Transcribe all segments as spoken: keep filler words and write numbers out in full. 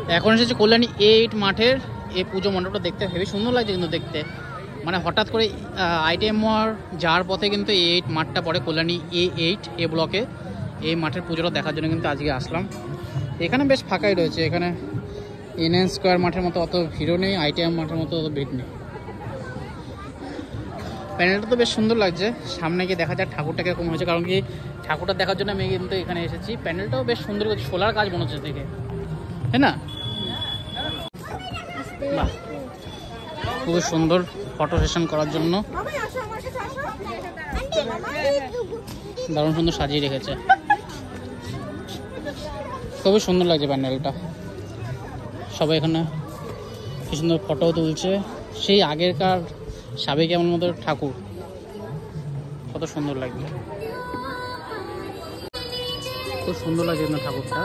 এখন এসেছে কল্যাণী এইট মাঠের এই পুজো মণ্ডপটা দেখতে হেবি সুন্দর লাগছে কিন্তু দেখতে, মানে হঠাৎ করে আইটিএম মোড় যাওয়ার পথে কিন্তু এই এইট মাঠটা পড়ে কল্যাণী এ এইট এ ব্লকে। এই মাঠের পুজোটা দেখার জন্য কিন্তু আজকে আসলাম। এখানে বেশ ফাঁকাই রয়েছে, এখানে এনএন স্কোয়ার মাঠের মতো অত ভিড়ও নেই, আইটিএম মাঠের মতো অত ভিড় নেই। প্যান্ডেলটা তো বেশ সুন্দর লাগছে, সামনে গিয়ে দেখা যাক ঠাকুরটা কিরকম হয়েছে, কারণ কি ঠাকুরটা দেখার জন্য আমি কিন্তু এখানে এসেছি। প্যান্ডেলটাও বেশ সুন্দর করছে, সোলার কাজ মনে হচ্ছে দেখে, তাই না? বাহ, খুবই সুন্দর ফটো সেশন করার জন্য দারুণ সুন্দর সাজিয়ে রেখেছে, খুবই সুন্দর লাগছে প্যান্ডেলটা। সবাই এখানে কি সুন্দর ফটো তুলছে, সেই আগেরকার সাবেকি আমার মতো ঠাকুর, কত সুন্দর লাগছে, খুব সুন্দর লাগছে কিন্তু ঠাকুরটা।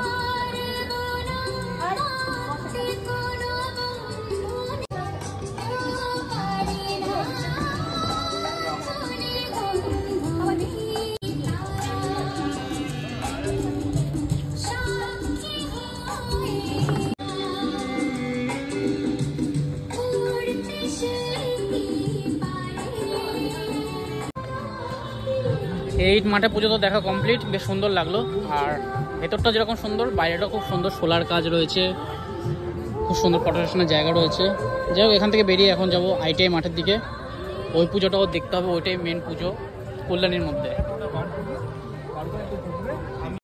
এইট মাঠে পুজো তো দেখা কমপ্লিট, বেশ সুন্দর লাগলো। আর ভেতরটা যেরকম সুন্দর, বাইরেটাও খুব সুন্দর, সোলার কাজ রয়েছে, খুব সুন্দর ফটো সেশনের জায়গা রয়েছে। যাই হোক, এখান থেকে বেরিয়ে এখন যাবো আইটিআই মাঠের দিকে, ওই পুজোটাও দেখতে হবে, ওইটাই মেন পুজো কল্যাণীর মধ্যে।